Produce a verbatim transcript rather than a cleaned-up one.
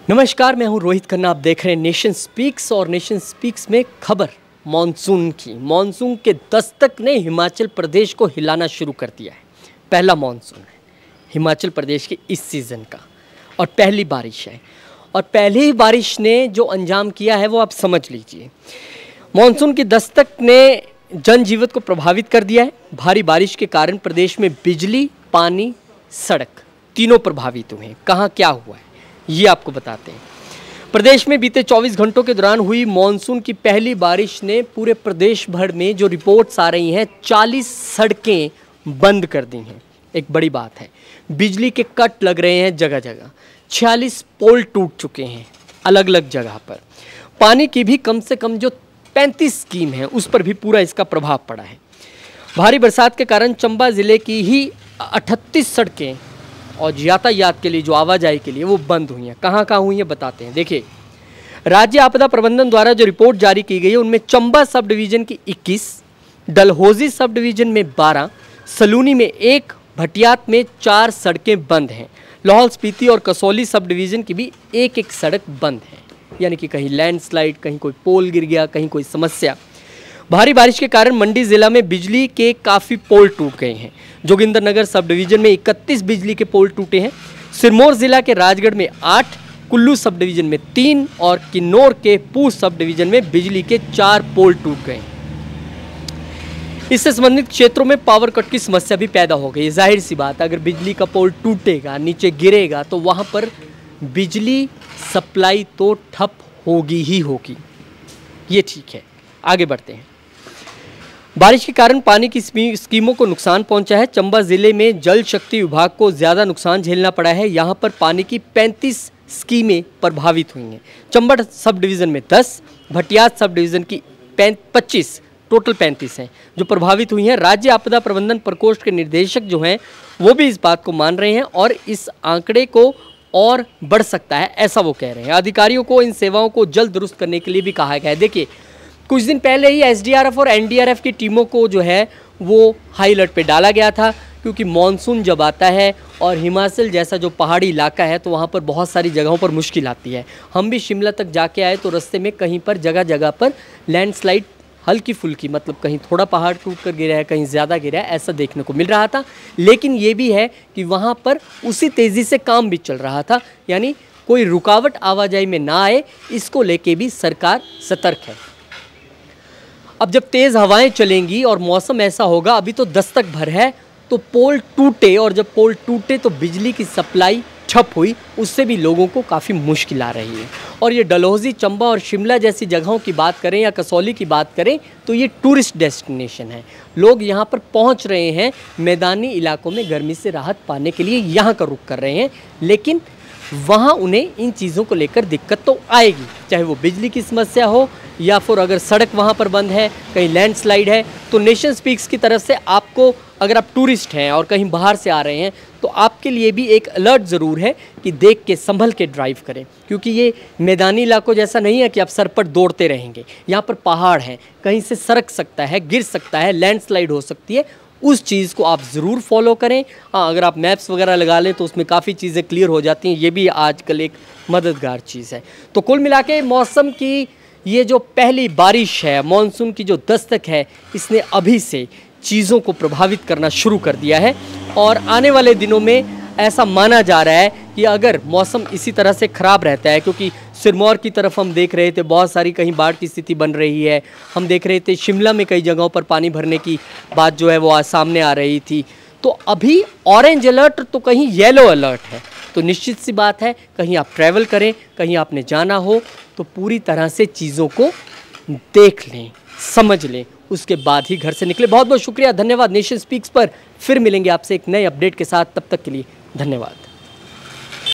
नमस्कार, मैं हूं रोहित खन्ना। आप देख रहे हैं नेशन स्पीक्स और नेशन स्पीक्स में खबर मॉनसून की। मॉनसून के दस्तक ने हिमाचल प्रदेश को हिलाना शुरू कर दिया है। पहला मॉनसून है हिमाचल प्रदेश के इस सीज़न का और पहली बारिश है, और पहली ही बारिश ने जो अंजाम किया है वो आप समझ लीजिए। मॉनसून की दस्तक ने जनजीवन को प्रभावित कर दिया है। भारी बारिश के कारण प्रदेश में बिजली, पानी, सड़क तीनों प्रभावित हुए हैं। कहाँ क्या हुआ है ये आपको बताते हैं। प्रदेश में बीते चौबीस घंटों के दौरान हुई मॉनसून की पहली बारिश ने पूरे प्रदेश भर में जो रिपोर्ट्स आ रही हैं चालीस सड़कें बंद कर दी हैं। एक बड़ी बात है। बिजली के कट लग रहे हैं जगह जगह। छियालीस पोल टूट चुके हैं अलग अलग जगह पर। पानी की भी कम से कम जो पैंतीस स्कीम है उस पर भी पूरा इसका प्रभाव पड़ा है। भारी बरसात के कारण चंबा ज़िले की ही अठतीस सड़कें और यातायात के लिए, जो आवाजाही के लिए, वो बंद हुई हैं। कहाँ कहाँ हुई हैं बताते हैं। देखिए, राज्य आपदा प्रबंधन द्वारा जो रिपोर्ट जारी की गई है उनमें चंबा सब डिवीज़न की इक्कीस, डलहौजी सब डिवीज़न में बारह, सलूनी में एक, भटियात में चार सड़कें बंद हैं। लाहौल स्पीति और कसौली सब डिवीज़न की भी एक एक सड़क बंद है। यानी कि कहीं लैंडस्लाइड, कहीं कोई पोल गिर गया, कहीं कोई समस्या। भारी बारिश के कारण मंडी जिला में बिजली के काफ़ी पोल टूट गए हैं। जोगिंदरनगर सब डिवीज़न में इकतीस बिजली के पोल टूटे हैं। सिरमौर जिला के राजगढ़ में आठ, कुल्लू सब डिवीज़न में तीन और किन्नौर के पूछ सब डिवीज़न में बिजली के चार पोल टूट गए। इससे संबंधित क्षेत्रों में पावर कट की समस्या भी पैदा हो गई। जाहिर सी बात है, अगर बिजली का पोल टूटेगा, नीचे गिरेगा, तो वहाँ पर बिजली सप्लाई तो ठप होगी ही होगी। ये ठीक है। आगे बढ़ते हैं। बारिश के कारण पानी की स्कीमों को नुकसान पहुंचा है। चंबा जिले में जल शक्ति विभाग को ज़्यादा नुकसान झेलना पड़ा है। यहां पर पानी की पैंतीस स्कीमें प्रभावित हुई हैं। चंबा सब डिवीज़न में दस, भटियात सब डिवीज़न की पच्चीस, टोटल पैंतीस हैं जो प्रभावित हुई हैं। राज्य आपदा प्रबंधन प्रकोष्ठ के निर्देशक जो हैं वो भी इस बात को मान रहे हैं और इस आंकड़े को और बढ़ सकता है, ऐसा वो कह रहे हैं। अधिकारियों को इन सेवाओं को जल्द दुरुस्त करने के लिए भी कहा गया है। देखिए, कुछ दिन पहले ही एस डी आर एफ और एन डी आर एफ की टीमों को जो है वो हाई अलर्ट पे डाला गया था, क्योंकि मॉनसून जब आता है और हिमाचल जैसा जो पहाड़ी इलाका है तो वहाँ पर बहुत सारी जगहों पर मुश्किल आती है। हम भी शिमला तक जाके आए तो रास्ते में कहीं पर जगह जगह पर लैंडस्लाइड हल्की फुल्की, मतलब कहीं थोड़ा पहाड़ टूट कर गिरा है, कहीं ज़्यादा गिरा है, ऐसा देखने को मिल रहा था। लेकिन ये भी है कि वहाँ पर उसी तेज़ी से काम भी चल रहा था, यानी कोई रुकावट आवाजाही में ना आए, इसको लेके भी सरकार सतर्क है। अब जब तेज़ हवाएं चलेंगी और मौसम ऐसा होगा, अभी तो दस्तक भर है, तो पोल टूटे, और जब पोल टूटे तो बिजली की सप्लाई ठप हुई, उससे भी लोगों को काफ़ी मुश्किल आ रही है। और ये डलहौजी, चंबा और शिमला जैसी जगहों की बात करें या कसौली की बात करें तो ये टूरिस्ट डेस्टिनेशन है। लोग यहाँ पर पहुँच रहे हैं, मैदानी इलाकों में गर्मी से राहत पाने के लिए यहाँ का रुख कर रहे हैं। लेकिन वहाँ उन्हें इन चीज़ों को लेकर दिक्कत तो आएगी, चाहे वो बिजली की समस्या हो या फिर अगर सड़क वहाँ पर बंद है, कहीं लैंडस्लाइड है। तो नेशन स्पीक्स की तरफ से आपको, अगर आप टूरिस्ट हैं और कहीं बाहर से आ रहे हैं, तो आपके लिए भी एक अलर्ट ज़रूर है कि देख के संभल के ड्राइव करें, क्योंकि ये मैदानी इलाकों जैसा नहीं है कि आप सर पर दौड़ते रहेंगे। यहाँ पर पहाड़ हैं, कहीं से सरक सकता है, गिर सकता है, लैंडस्लाइड हो सकती है। उस चीज़ को आप ज़रूर फॉलो करें। हाँ, अगर आप मैप्स वगैरह लगा लें तो उसमें काफ़ी चीज़ें क्लियर हो जाती हैं। ये भी आजकल एक मददगार चीज़ है। तो कुल मिला के मौसम की ये जो पहली बारिश है, मॉनसून की जो दस्तक है, इसने अभी से चीज़ों को प्रभावित करना शुरू कर दिया है। और आने वाले दिनों में ऐसा माना जा रहा है कि अगर मौसम इसी तरह से ख़राब रहता है, क्योंकि सिरमौर की तरफ हम देख रहे थे बहुत सारी कहीं बाढ़ की स्थिति बन रही है, हम देख रहे थे शिमला में कई जगहों पर पानी भरने की बात जो है वो आज सामने आ रही थी। तो अभी ऑरेंज अलर्ट तो कहीं येलो अलर्ट है। तो निश्चित सी बात है, कहीं आप ट्रैवल करें, कहीं आपने जाना हो तो पूरी तरह से चीज़ों को देख लें, समझ लें, उसके बाद ही घर से निकले। बहुत बहुत शुक्रिया, धन्यवाद। नेशन स्पीक्स पर फिर मिलेंगे आपसे एक नए अपडेट के साथ। तब तक के लिए धन्यवाद।